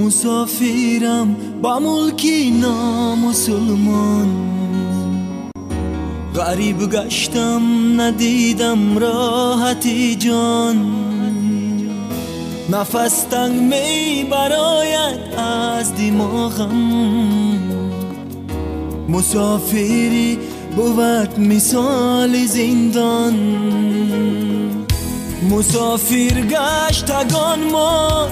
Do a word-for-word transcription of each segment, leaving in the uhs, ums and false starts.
مسافرم با ملکی نامسلمان، غریب گشتم ندیدم راحتی جان. نفس تنگ می براید از دماغم، مسافری بود مثال زندان. مسافر گشتگان ما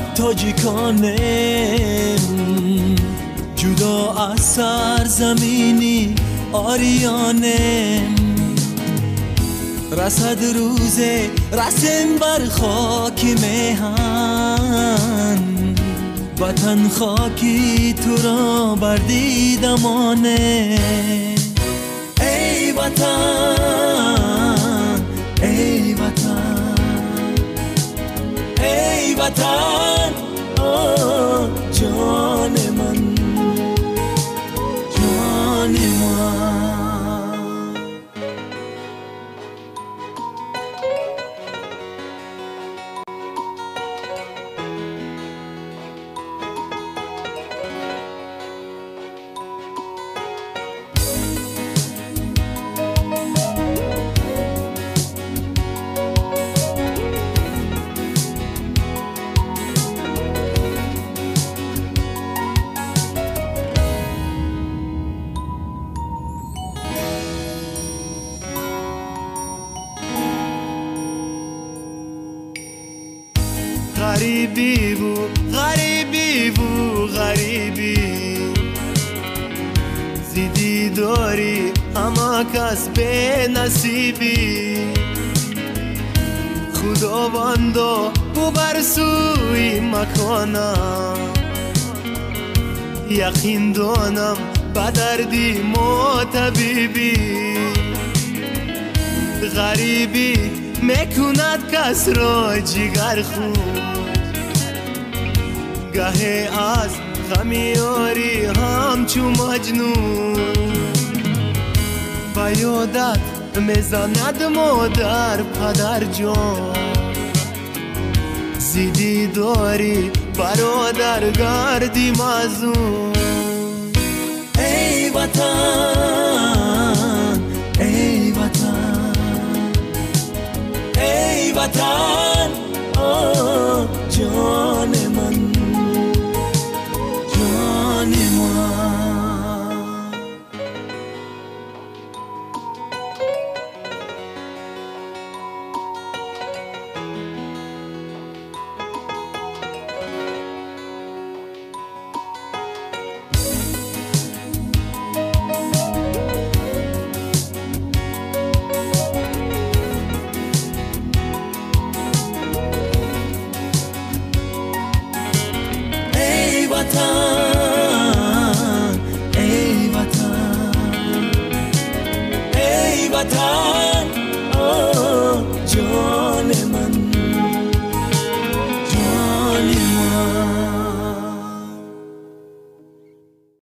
تاجیکانیم، جدا از سرزمینی آریانیم. رسد روزه رسم بر خاک میهن، وطن خاکی تو را بر دیدمانه. ای وطن ای وطن ای وطن، آه جان من جان من. غریبی بود غریبی بود غریبی، زیدی داری اما کس به نصیبی. خداوندا بو بر سوی مکانم، یقین دانم به دردی ما طبیبی. غریبی میکند کس را جگر خون، گه از غمیاری همچو مجنون. و یادت میزند مادر پدر جان، زیدی داری برادر گردی مزون. ای وطن ای وطن ای وطن، آه جان